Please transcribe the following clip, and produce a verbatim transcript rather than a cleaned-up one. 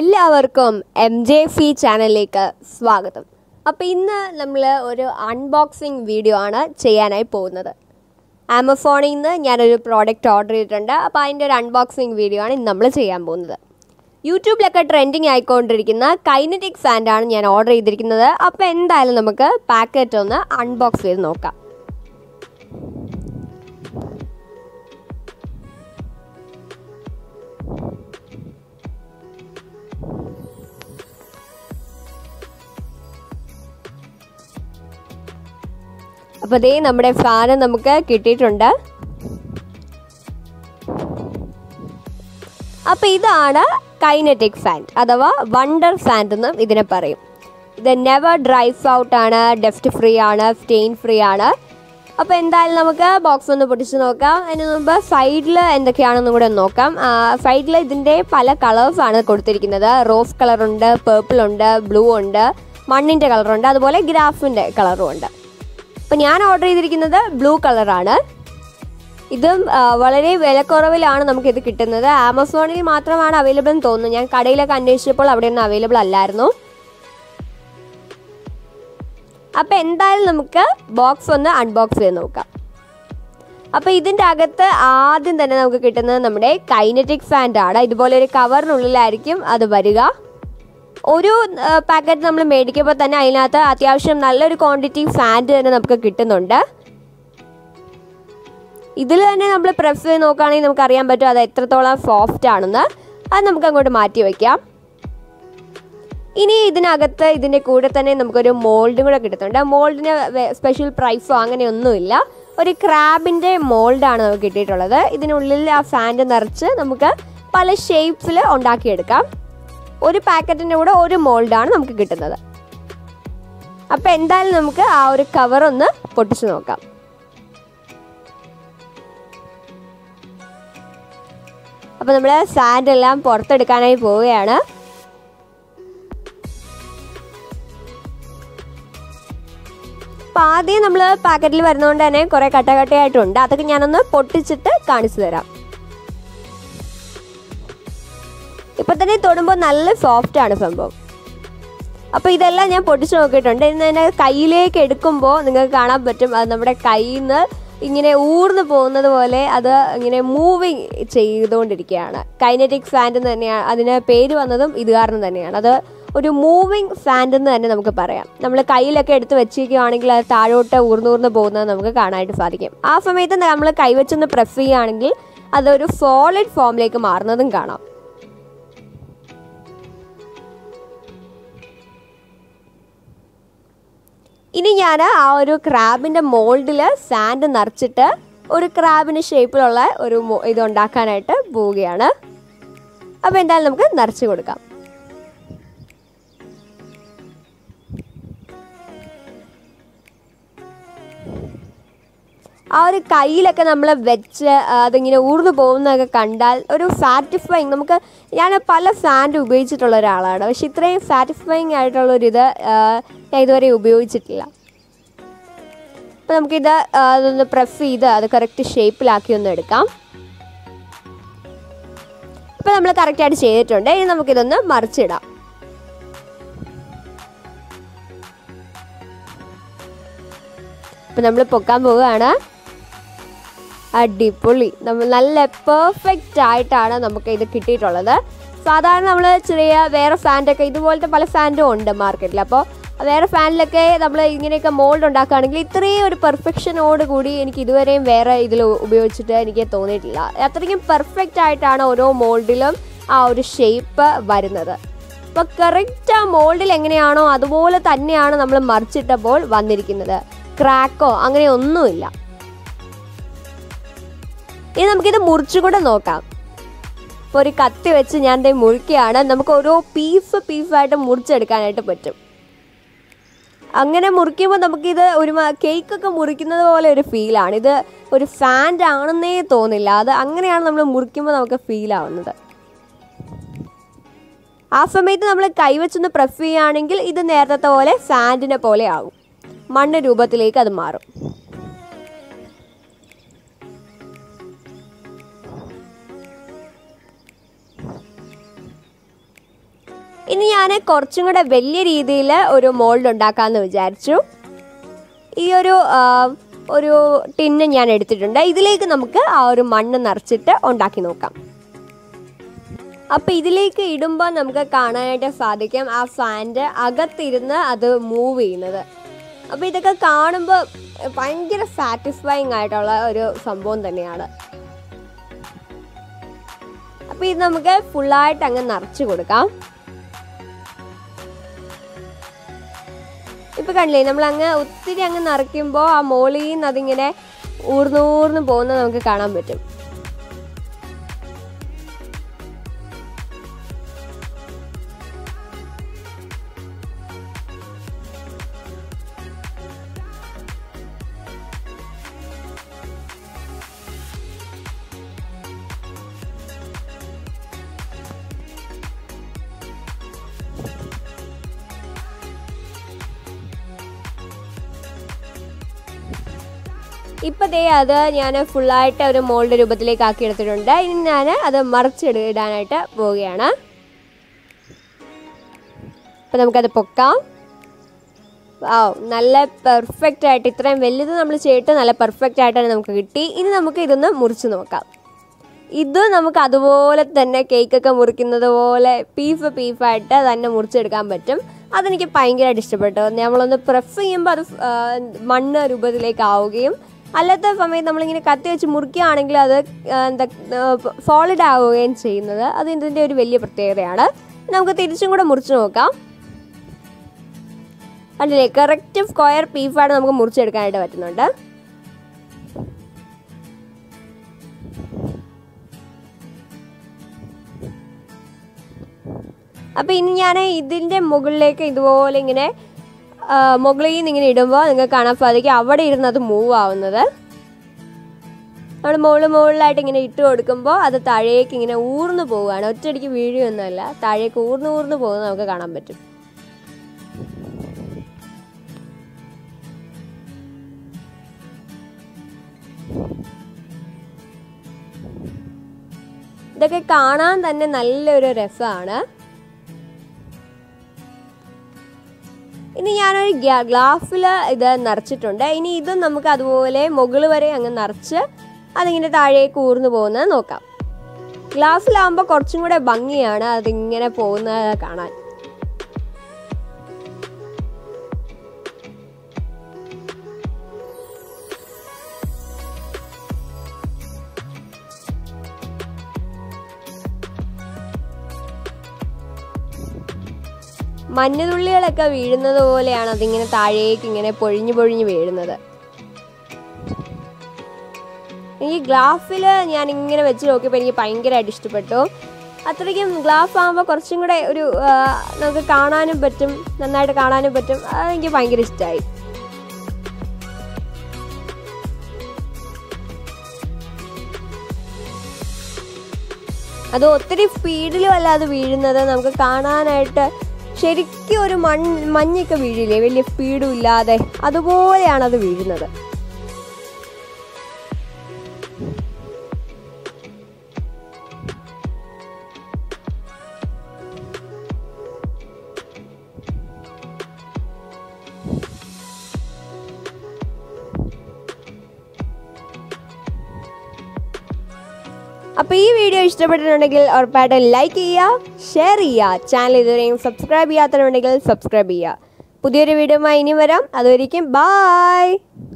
എല്ലാവർക്കും M J C ചാനലിലേക്ക് സ്വാഗതം. അപ്പോൾ ഇന്ന് നമ്മൾ ഒരു അൺബോക്സിങ് വീഡിയോ ആണ് ചെയ്യാനായി പോകുന്നത്. ആമസോണിൽ നിന്ന് ഞാനൊരു പ്രോഡക്റ്റ് ഓർഡർ ചെയ്തിട്ടുണ്ട്. അപ്പോൾ അതിൻ്റെ ഒരു അൺബോക്സിങ് വീഡിയോ ആണ് ഇന്ന് നമ്മൾ ചെയ്യാൻ പോകുന്നത്. യൂട്യൂബിലൊക്കെ ട്രെൻഡിങ് ആയിക്കൊണ്ടിരിക്കുന്ന കൈനറ്റിക് സാൻഡാണ് ഞാൻ ഓർഡർ ചെയ്തിരിക്കുന്നത്. അപ്പോൾ എന്തായാലും നമുക്ക് പാക്കറ്റ് ഒന്ന് അൺബോക്സ് ചെയ്ത് നോക്കാം. അപ്പോൾ ദേ നമ്മുടെ ഫാന് നമുക്ക് കിട്ടിയിട്ടുണ്ട്. അപ്പോൾ ഇതാണ് കൈനറ്റിക് സാൻഡ് അഥവാ വണ്ടർ സാൻഡ് എന്നും ഇതിനെ പറയും. ഇത് നെവർ ഡ്രൈസ് ഔട്ട് ആണ്, ഡസ്റ്റ് ഫ്രീ ആണ്, സ്റ്റെയിൻ ഫ്രീ ആണ്. അപ്പോൾ എന്തായാലും നമുക്ക് ബോക്സ് ഒന്ന് പൊട്ടിച്ച് നോക്കാം. അതിന് മുമ്പ് സൈഡിൽ എന്തൊക്കെയാണെന്നും കൂടെ നോക്കാം. സൈഡിൽ ഇതിൻ്റെ പല കളേഴ്സാണ് കൊടുത്തിരിക്കുന്നത്. റോസ് കളറുണ്ട്, പേർപ്പിൾ ഉണ്ട്, ബ്ലൂ ഉണ്ട്, മണ്ണിൻ്റെ കളറുണ്ട്, അതുപോലെ ഗ്രാഫിൻ്റെ കളറും ഉണ്ട്. അപ്പോൾ ഞാൻ ഓർഡർ ചെയ്തിരിക്കുന്നത് ബ്ലൂ കളറാണ്. ഇതും വളരെ വിലക്കുറവിലാണ് നമുക്കിത് കിട്ടുന്നത്. ആമസോണിൽ മാത്രമാണ് അവൈലബിൾ എന്ന് തോന്നുന്നു. ഞാൻ കടയിലൊക്കെ അന്വേഷിച്ചപ്പോൾ അവിടെയൊന്നും അവൈലബിൾ അല്ലായിരുന്നു. അപ്പോൾ എന്തായാലും നമുക്ക് ബോക്സ് ഒന്ന് അൺബോക്സ് ചെയ്ത് നോക്കാം. അപ്പോൾ ഇതിൻ്റെ അകത്ത് ആദ്യം തന്നെ നമുക്ക് കിട്ടുന്നത് നമ്മുടെ കൈനറ്റിക് സാൻഡാണ്. ഇതുപോലെ ഒരു കവറിനുള്ളിലായിരിക്കും അത് വരിക. ഒരു പാക്കറ്റ് നമ്മൾ മേടിക്കുമ്പോൾ തന്നെ അതിനകത്ത് അത്യാവശ്യം നല്ലൊരു ക്വാണ്ടിറ്റി സാൻഡ് തന്നെ നമുക്ക് കിട്ടുന്നുണ്ട്. ഇതിൽ തന്നെ നമ്മൾ പ്രസ് ചെയ്ത് നോക്കുകയാണെങ്കിൽ നമുക്കറിയാൻ പറ്റും അത് എത്രത്തോളം സോഫ്റ്റ് ആണെന്ന്. അത് നമുക്ക് അങ്ങോട്ട് മാറ്റി വയ്ക്കാം. ഇനി ഇതിനകത്ത് ഇതിൻ്റെ കൂടെ തന്നെ നമുക്കൊരു മോൾഡും കൂടെ കിട്ടുന്നുണ്ട്. മോൾഡിന് സ്പെഷ്യൽ പ്രൈസോ അങ്ങനെയൊന്നുമില്ല. ഒരു ക്രാബിൻ്റെ മോൾഡാണ് നമുക്ക് കിട്ടിയിട്ടുള്ളത്. ഇതിനുള്ളിൽ ആ സാൻഡ് നിറച്ച് നമുക്ക് പല ഷേപ്സിൽ ഉണ്ടാക്കിയെടുക്കാം. ഒരു പാക്കറ്റിൻ്റെ കൂടെ ഒരു മോൾഡാണ് നമുക്ക് കിട്ടുന്നത്. അപ്പോൾ എന്തായാലും നമുക്ക് ആ ഒരു കവർ ഒന്ന് പൊട്ടിച്ച് നോക്കാം. അപ്പോൾ നമ്മൾ സാൻഡ് എല്ലാം പുറത്തെടുക്കാനായി പോവുകയാണ്. അപ്പോൾ ആദ്യം നമ്മൾ പാക്കറ്റിൽ വരുന്നതുകൊണ്ട് തന്നെ കുറേ കട്ടകട്ടയായിട്ടുണ്ട്. അതൊക്കെ ഞാനൊന്ന് പൊട്ടിച്ചിട്ട് കാണിച്ചു തരാം. ഇപ്പം തന്നെ തൊടുമ്പോൾ നല്ല സോഫ്റ്റാണ് സംഭവം. അപ്പോൾ ഇതെല്ലാം ഞാൻ പൊട്ടിച്ച് നോക്കിയിട്ടുണ്ട്. ഇന്ന് തന്നെ കയ്യിലേക്ക് എടുക്കുമ്പോൾ നിങ്ങൾക്ക് കാണാൻ പറ്റും അത് നമ്മുടെ കയ്യിൽ നിന്ന് ഇങ്ങനെ ഊർന്ന് പോകുന്നത് പോലെ അത് ഇങ്ങനെ മൂവിങ് ചെയ്തുകൊണ്ടിരിക്കുകയാണ്. കൈനറ്റിക് സാൻഡ് എന്ന് തന്നെയാണ് അതിന് പേര് വന്നതും ഇത് കാരണം തന്നെയാണ്. അത് ഒരു മൂവിങ് സാൻഡ് എന്ന് തന്നെ നമുക്ക് പറയാം. നമ്മൾ കയ്യിലൊക്കെ എടുത്ത് വെച്ചിരിക്കുകയാണെങ്കിൽ അത് താഴോട്ട് ഊർന്നൂർന്ന് പോകുന്നത് നമുക്ക് കാണാനായിട്ട് സാധിക്കും. ആ സമയത്ത് നമ്മൾ കൈവച്ചൊന്ന് പ്രസ് ചെയ്യുകയാണെങ്കിൽ അതൊരു സോളിഡ് ഫോമിലേക്ക് മാറുന്നതും കാണാം. ഇനി ഞാൻ ആ ഒരു ക്രാബിൻ്റെ മോൾഡിൽ സാൻഡ് നിറച്ചിട്ട് ഒരു ക്രാബിൻ്റെ ഷേപ്പിലുള്ള ഒരു ഇത് ഉണ്ടാക്കാനായിട്ട് പോവുകയാണ്. അപ്പോൾ എന്തായാലും നമുക്ക് നിറച്ച് കൊടുക്കാം. ആ ഒരു കയ്യിലൊക്കെ നമ്മൾ വെച്ച് അതിങ്ങനെ ഊർന്നു പോകുന്നതൊക്കെ കണ്ടാൽ ഒരു സാറ്റിസ്ഫൈങ് നമുക്ക് ഞാൻ പല സാൻഡ് ഉപയോഗിച്ചിട്ടുള്ള ഒരാളാണ്. പക്ഷെ ഇത്രയും സാറ്റിസ്ഫൈങ് ആയിട്ടുള്ളൊരിത് ഞാൻ ഇതുവരെ ഉപയോഗിച്ചിട്ടില്ല. അപ്പോൾ നമുക്കിത് അതൊന്ന് പ്രസ് ചെയ്ത് അത് കറക്റ്റ് ഷേപ്പിലാക്കി ഒന്ന് എടുക്കാം. ഇപ്പോൾ നമ്മൾ കറക്റ്റായിട്ട് ചെയ്തിട്ടുണ്ട്. ഇനി നമുക്കിതൊന്ന് മറിച്ചിടാം. ഇപ്പം നമ്മൾ പൊക്കാൻ പോവുകയാണ്. അടിപൊളി, നമ്മൾ നല്ല പെർഫെക്റ്റ് ആയിട്ടാണ് നമുക്ക് ഇത് കിട്ടിയിട്ടുള്ളത്. സാധാരണ നമ്മൾ ചെറിയ വേറെ ഫാൻഡൊക്കെ ഇതുപോലത്തെ പല ഫാൻഡും ഉണ്ട് മാർക്കറ്റിൽ. അപ്പോൾ വേറെ ഫാനിലൊക്കെ നമ്മൾ ഇങ്ങനെയൊക്കെ മോൾഡ് ഉണ്ടാക്കുകയാണെങ്കിൽ ഇത്രയും ഒരു പെർഫെക്ഷനോട് കൂടി എനിക്ക് ഇതുവരെയും വേറെ ഇതിൽ ഉപയോഗിച്ചിട്ട് എനിക്ക് തോന്നിയിട്ടില്ല. അത്രയ്ക്കും പെർഫെക്റ്റ് ആയിട്ടാണ് ഓരോ മോൾഡിലും ആ ഒരു ഷേപ്പ് വരുന്നത്. അപ്പോൾ കറക്റ്റ് ആ മോൾഡിൽ എങ്ങനെയാണോ അതുപോലെ തന്നെയാണ് നമ്മൾ മറിച്ചിട്ടപ്പോൾ വന്നിരിക്കുന്നത്. ക്രാക്കോ അങ്ങനെ ഒന്നുമില്ല. ഇനി നമുക്കിത് മുറിച്ചുകൂടെ നോക്കാം. ഇപ്പോൾ ഒരു കത്തി വെച്ച് ഞാൻ ഇത് മുറിക്കുകയാണ്. നമുക്ക് ഓരോ പീസ് പീസായിട്ട് മുറിച്ചെടുക്കാനായിട്ട് പറ്റും. അങ്ങനെ മുറിക്കുമ്പോൾ നമുക്കിത് ഒരു കേക്കൊക്കെ മുറിക്കുന്നത് പോലെ ഒരു ഫീലാണ്. ഇത് ഒരു സാൻഡ് ആണെന്നേ തോന്നില്ല. അത് അങ്ങനെയാണ് നമ്മൾ മുറിക്കുമ്പോൾ നമുക്ക് ഫീൽ ആവുന്നത്. ആ സമയത്ത് നമ്മൾ കൈവച്ചൊന്ന് പ്രസ് ചെയ്യുകയാണെങ്കിൽ ഇത് നേരത്തെ പോലെ സാൻഡിനെ പോലെ ആകും. മണ്ണ് രൂപത്തിലേക്ക് അത് മാറും. ഇനി ഞാൻ കുറച്ചും കൂടെ വലിയ രീതിയിൽ ഒരു മോൾഡ് ഉണ്ടാക്കാമെന്ന് വിചാരിച്ചു. ഈ ഒരു ഒരു ടിന്ന് ഞാൻ എടുത്തിട്ടുണ്ട്. ഇതിലേക്ക് നമുക്ക് ആ ഒരു മണ്ണ് നിറച്ചിട്ട് ഉണ്ടാക്കി നോക്കാം. അപ്പോൾ ഇതിലേക്ക് ഇടുമ്പോൾ നമുക്ക് കാണാനായിട്ട് സാധിക്കും ആ ഫാൻ്റെ അകത്തിരുന്ന് അത് മൂവ് ചെയ്യുന്നത്. അപ്പോൾ ഇതൊക്കെ കാണുമ്പോൾ ഭയങ്കര സാറ്റിസ്ഫൈങ് ആയിട്ടുള്ള ഒരു സംഭവം തന്നെയാണ്. അപ്പോൾ ഇത് നമുക്ക് ഫുള്ളായിട്ട് അങ്ങ് നിറച്ച് കൊടുക്കാം. ഇപ്പോൾ കണ്ടില്ലേ, നമ്മളങ്ങ് ഒത്തിരി അങ്ങ് നിറയ്ക്കുമ്പോൾ ആ മോളിൽ നിന്ന് അതിങ്ങനെ ഊർന്നൂർന്ന് പോകുന്നത് നമുക്ക് കാണാൻ പറ്റും. ഇപ്പോൾ ദേ അത് ഞാൻ ഫുള്ളായിട്ട് ഒരു മോൾഡ് രൂപത്തിലേക്ക് ആക്കി എടുത്തിട്ടുണ്ട്. ഇനി ഞാൻ അത് മറിച്ചിടാനായിട്ട് പോവുകയാണ്. അപ്പോൾ നമുക്കത് പൊക്കാം. ആ നല്ല പെർഫെക്റ്റ് ആയിട്ട്, ഇത്രയും വലുത് നമ്മൾ ചെയ്തിട്ട് നല്ല പെർഫെക്റ്റ് ആയിട്ടാണ് നമുക്ക് കിട്ടി. ഇനി നമുക്ക് ഇതൊന്ന് മുറിച്ച് നോക്കാം. ഇത് നമുക്ക് അതുപോലെ തന്നെ കേക്കൊക്കെ മുറിക്കുന്നത് പോലെ പീഫ് പീഫായിട്ട് തന്നെ മുറിച്ചെടുക്കാൻ പറ്റും. അതെനിക്ക് ഭയങ്കരമായിട്ട് ഇഷ്ടപ്പെട്ടു. നമ്മളൊന്ന് പ്രസ് ചെയ്യുമ്പോൾ അത് മണ്ണ് രൂപത്തിലേക്ക് ആവുകയും അല്ലാത്ത സമയത്ത് നമ്മളിങ്ങനെ കത്തി വെച്ച് മുറിക്കുകയാണെങ്കിൽ അത് എന്താ സോളിഡ് ആവുകയും ചെയ്യുന്നത്. അത് ഇതിൻ്റെ ഒരു വലിയ പ്രത്യേകതയാണ്. നമുക്ക് തിരിച്ചും കൂടെ മുറിച്ച് നോക്കാം. കണ്ടില്ലേ, കറക്റ്റ് സ്ക്വയർ പീഫായിട്ട് നമുക്ക് മുറിച്ചെടുക്കാനായിട്ട് പറ്റുന്നുണ്ട്. അപ്പോൾ ഇനി ഞാൻ ഇതിൻ്റെ മുകളിലേക്ക് ഇതുപോലെ ഇങ്ങനെ മുകളിൽ നിന്ന് ഇങ്ങനെ ഇടുമ്പോൾ നിങ്ങൾക്ക് കാണാൻ സാധിക്കും അവിടെ ഇരുന്ന് അത് മൂവ് ആവുന്നത്. നമ്മൾ മുകളിൽ മുകളിലായിട്ട് ഇങ്ങനെ ഇട്ട് കൊടുക്കുമ്പോൾ അത് താഴേക്ക് ഇങ്ങനെ ഊർന്നു പോവുകയാണ്. ഒറ്റയടിക്ക് വീഴുകയൊന്നുമല്ല, താഴേക്ക് ഊർന്ന് ഊർന്ന് പോകുന്നത് നമുക്ക് കാണാൻ പറ്റും. ഇതൊക്കെ കാണാൻ തന്നെ നല്ലൊരു രസമാണ്. ഇനി ഞാനൊരു ഗ്ലാസ്സിൽ ഇത് നിറച്ചിട്ടുണ്ട്. ഇനി ഇതും നമുക്ക് അതുപോലെ മുകളിൽ വരെ അങ്ങ് നിറച്ച് അതിങ്ങനെ താഴേക്ക് ഊർന്നു പോകുന്നത് നോക്കാം. ഗ്ലാസ്സിലാകുമ്പോൾ കുറച്ചും കൂടെ ഭംഗിയാണ് അതിങ്ങനെ പോകുന്നത് കാണാൻ. മഞ്ഞുതുള്ളികളൊക്കെ വീഴുന്നത് പോലെയാണ് അതിങ്ങനെ താഴേക്ക് ഇങ്ങനെ പൊഴിഞ്ഞു പൊഴിഞ്ഞ് വീഴുന്നത്. എനിക്ക് ഗ്ലാസ്സിൽ ഞാൻ ഇങ്ങനെ വെച്ച് നോക്കിയപ്പോൾ എനിക്ക് ഭയങ്കരമായിട്ട് ഇഷ്ടപ്പെട്ടു. അത്രയ്ക്കും ഗ്ലാസ് ആകുമ്പോൾ കുറച്ചും കൂടെ ഒരു നമുക്ക് കാണാനും പറ്റും, നന്നായിട്ട് കാണാനും പറ്റും. അതെനിക്ക് ഭയങ്കര ഇഷ്ടമായി. അത് ഒത്തിരി സ്പീഡിലും അല്ല അത് വീഴുന്നത്. നമുക്ക് കാണാനായിട്ട് ശരിക്കും ഒരു മൺ മഞ്ഞൊക്കെ വീഴില്ലേ, വലിയ സ്പീഡും ഇല്ലാതെ, അതുപോലെയാണ് അത് വീഴുന്നത്. അപ്പോൾ ഈ വീഡിയോ ഇഷ്ടപ്പെട്ടിട്ടുണ്ടെങ്കിൽ ഉറപ്പായിട്ടും ലൈക്ക് ചെയ്യുക, ഷെയർ ചെയ്യുക. ചാനൽ ഇതുവരെയും സബ്സ്ക്രൈബ് ചെയ്യാത്തവരുണ്ടെങ്കിൽ സബ്സ്ക്രൈബ് ചെയ്യുക. പുതിയൊരു വീഡിയോയുമായി ഇനി വരാം. അതുവരെയും ബൈ.